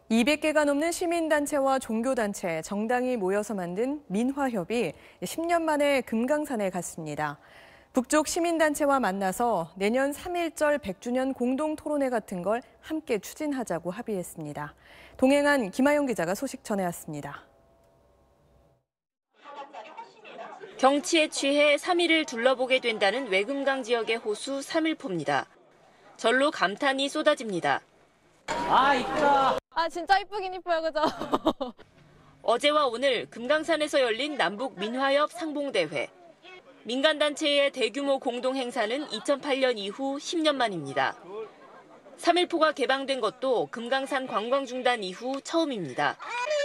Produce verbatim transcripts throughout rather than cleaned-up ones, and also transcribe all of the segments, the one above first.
이백 개가 넘는 시민단체와 종교단체, 정당이 모여서 만든 민화협이 십 년 만에 금강산에 갔습니다. 북쪽 시민단체와 만나서 내년 삼일절 백 주년 공동토론회 같은 걸 함께 추진하자고 합의했습니다. 동행한 김아영 기자가 소식 전해왔습니다. 경치에 취해 삼 일을 둘러보게 된다는 외금강 지역의 호수 삼일포입니다. 절로 감탄이 쏟아집니다. 아, 이쁘다. 아, 진짜 이쁘긴 이뻐요, 그죠? 어제와 오늘 금강산에서 열린 남북 민화협 상봉대회. 민간단체의 대규모 공동행사는 이천팔 년 이후 십 년 만입니다. 삼일포가 개방된 것도 금강산 관광 중단 이후 처음입니다.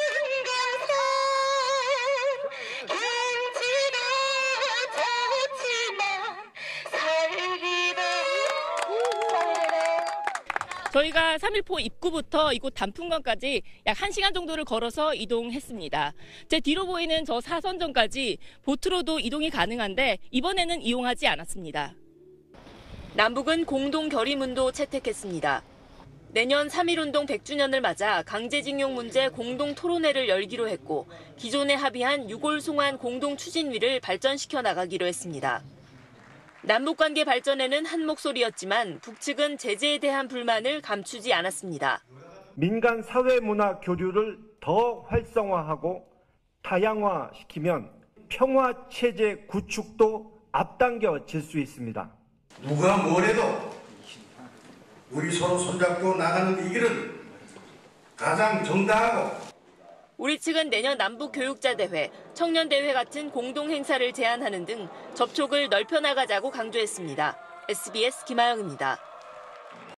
저희가 삼일포 입구부터 이곳 단풍관까지 약 한 시간 정도를 걸어서 이동했습니다. 제 뒤로 보이는 저 사선전까지 보트로도 이동이 가능한데 이번에는 이용하지 않았습니다. 남북은 공동 결의문도 채택했습니다. 내년 삼일운동 백 주년을 맞아 강제징용 문제 공동 토론회를 열기로 했고 기존에 합의한 유골송환 공동추진위를 발전시켜 나가기로 했습니다. 남북관계 발전에는 한 목소리였지만 북측은 제재에 대한 불만을 감추지 않았습니다. 민간 사회문화 교류를 더 활성화하고 다양화시키면 평화체제 구축도 앞당겨질 수 있습니다. 누가 뭐래도 우리 서로 손잡고 나가는 이 길은 가장 정당하고 우리 측은 내년 남북교육자대회, 청년대회 같은 공동행사를 제안하는 등 접촉을 넓혀나가자고 강조했습니다. 에스비에스 김아영입니다.